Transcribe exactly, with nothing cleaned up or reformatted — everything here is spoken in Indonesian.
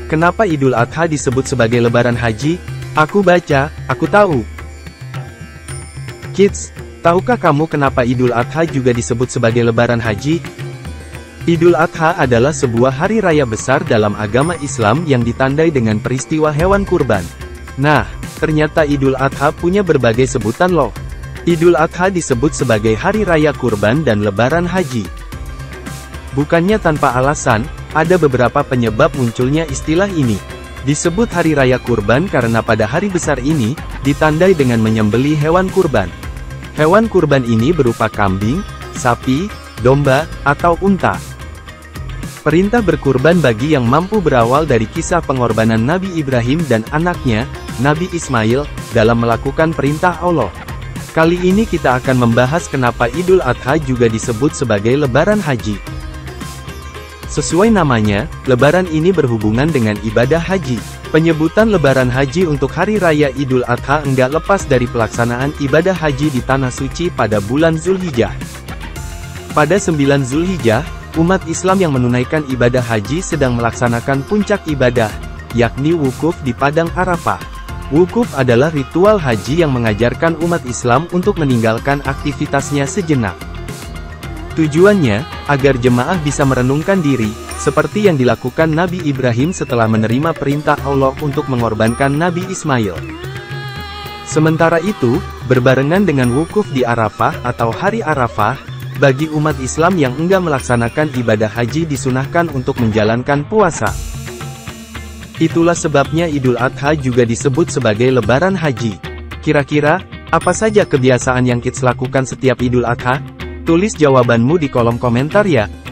Kenapa Idul Adha disebut sebagai Lebaran Haji? Aku baca, aku tahu. Kids, tahukah kamu kenapa Idul Adha juga disebut sebagai Lebaran Haji? Idul Adha adalah sebuah hari raya besar dalam agama Islam yang ditandai dengan peristiwa hewan kurban. Nah, ternyata Idul Adha punya berbagai sebutan loh. Idul Adha disebut sebagai hari raya kurban dan Lebaran Haji. Bukannya tanpa alasan, ada beberapa penyebab munculnya istilah ini. Disebut hari raya kurban karena pada hari besar ini, ditandai dengan menyembelih hewan kurban. Hewan kurban ini berupa kambing, sapi, domba, atau unta. Perintah berkurban bagi yang mampu berawal dari kisah pengorbanan Nabi Ibrahim dan anaknya, Nabi Ismail, dalam melakukan perintah Allah. Kali ini kita akan membahas kenapa Idul Adha juga disebut sebagai Lebaran Haji. Sesuai namanya, Lebaran ini berhubungan dengan ibadah haji. Penyebutan Lebaran Haji untuk Hari Raya Idul Adha enggak lepas dari pelaksanaan ibadah haji di Tanah Suci pada bulan Zulhijjah. Pada sembilan Zulhijjah, umat Islam yang menunaikan ibadah haji sedang melaksanakan puncak ibadah, yakni wukuf di Padang Arafah. Wukuf adalah ritual haji yang mengajarkan umat Islam untuk meninggalkan aktivitasnya sejenak. Tujuannya, agar jemaah bisa merenungkan diri, seperti yang dilakukan Nabi Ibrahim setelah menerima perintah Allah untuk mengorbankan Nabi Ismail. Sementara itu, berbarengan dengan wukuf di Arafah atau Hari Arafah, bagi umat Islam yang enggak melaksanakan ibadah haji disunahkan untuk menjalankan puasa. Itulah sebabnya Idul Adha juga disebut sebagai Lebaran Haji. Kira-kira, apa saja kebiasaan yang kids lakukan setiap Idul Adha? Tulis jawabanmu di kolom komentar ya.